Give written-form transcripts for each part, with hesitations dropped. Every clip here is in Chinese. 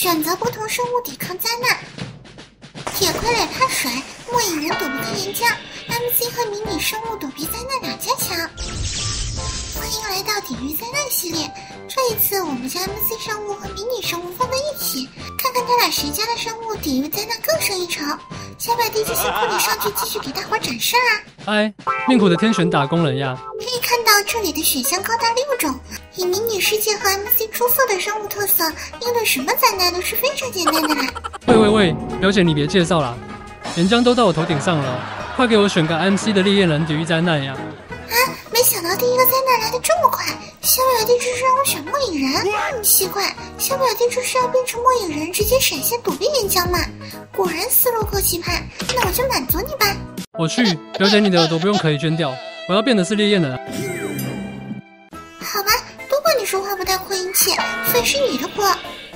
选择不同生物抵抗灾难。铁傀儡怕水，末影人躲不开岩浆 ，MC 和迷你生物躲避灾难两家强。欢迎来到抵御灾难系列，这一次我们将 MC 生物和迷你生物放在一起，看看他俩谁家的生物抵御灾难更胜一筹。小表弟就辛苦你上去继续给大伙展示啦！ 哎，命苦的天选打工人呀！ 可以看到这里的选项高达6种，以迷你世界和 MC 出色的生物特色，应对什么灾难都是非常简单的啦。 喂，表姐你别介绍啦，岩浆都到我头顶上了，快给我选个 MC 的烈焰人抵御灾难呀！ 啊，没想到第一个灾难来得这么快，小表弟这是让我选末影人？奇怪，小表弟这是要变成末影人直接闪现躲避岩浆吗？果然思路够奇葩，那我就满足你吧。 我去，表姐你的耳朵不用可以捐掉，我要变的是烈焰人。 好吧，都怪你说话不带扩音器，所以是你的锅。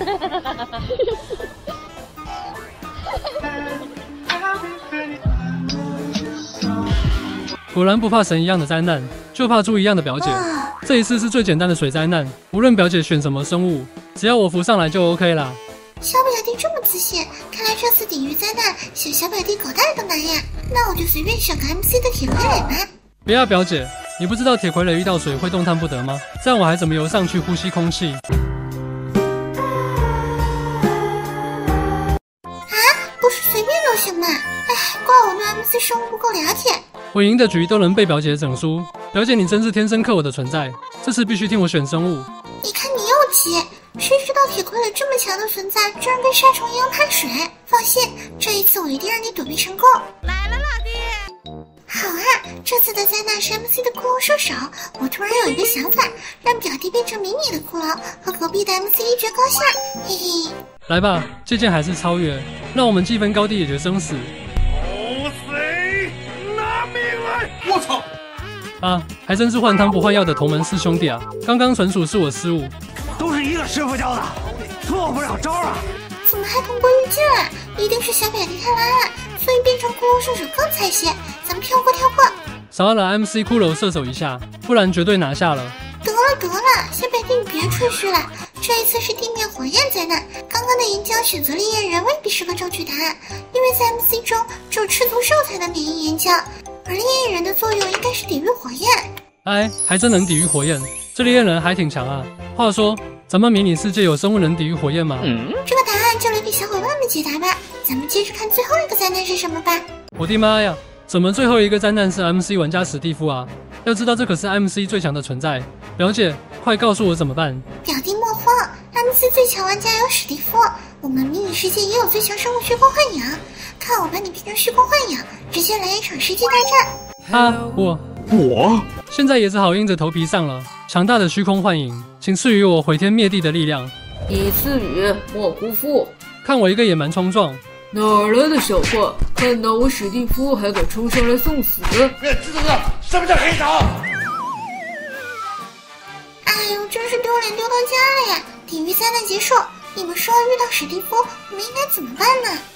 果然不怕神一样的灾难，就怕猪一样的表姐。这一次是最简单的水灾难，无论表姐选什么生物，只要我浮上来就 OK 啦。 小表弟这么自信，看来这次抵御灾难，选小表弟狗带都难呀。那我就随便选个 MC 的铁傀儡吧。 别啊，表姐，你不知道铁傀儡遇到水会动弹不得吗？这样我还怎么游上去呼吸空气？ 啊，不是随便就行吗？哎，怪我对 MC 生物不够了解。 我赢的局都能被表姐整输，表姐你真是天生克我的存在，这次必须听我选生物。 你看你又急，谁知道铁傀儡这么强的存在，居然跟杀虫一样怕水？放心，这一次我一定让你躲避成功。 来了，老弟。 好啊，这次的灾难是 MC 的骷髅射手，我突然有一个想法，让表弟变成迷你的骷髅，和隔壁的 MC 一决高下，嘿嘿。 来吧，这件还是超越，让我们既分高低也决生死。 我操！ 啊，还真是换汤不换药的同门师兄弟啊！刚刚纯属是我失误， 都是一个师傅教的，错不了招啊！ 怎么还同归于尽了？一定是小表弟太懒了，所以变成骷髅射手更菜些。咱们跳过。 少了 MC 骷髅射手一下，不然绝对拿下了。 得了，小表弟你别吹嘘了，这一次是地面火焰灾难。刚刚的岩浆选择烈焰人未必是个正确答案，因为在 MC 中只有赤足兽才能免疫岩浆。而烈焰人的作用应该是抵御火焰。 哎，还真能抵御火焰，这烈焰人还挺强啊。话说，咱们迷你世界有生物能抵御火焰吗？ 这个答案就留给小伙伴们解答吧。咱们接着看最后一个灾难是什么吧。 我的妈呀，怎么最后一个灾难是 MC 玩家史蒂夫啊？要知道这可是 MC 最强的存在。表姐，快告诉我怎么办。 表弟莫慌 ，MC 最强玩家有史蒂夫，我们迷你世界也有最强生物虚空幻影。看我把你变成虚空幻影，直接来一场世界大战！ 啊，我现在也只好硬着头皮上了。强大的虚空幻影，请赐予我毁天灭地的力量。 以赐予，莫辜负。 看我一个野蛮冲撞， 哪儿来的小坏？看到我史蒂夫还敢冲上来送死？ 知道什么叫黑手？ 哎呦，真是丢脸丢到家了呀！抵御灾难结束，你们说遇到史蒂夫，我们应该怎么办呢？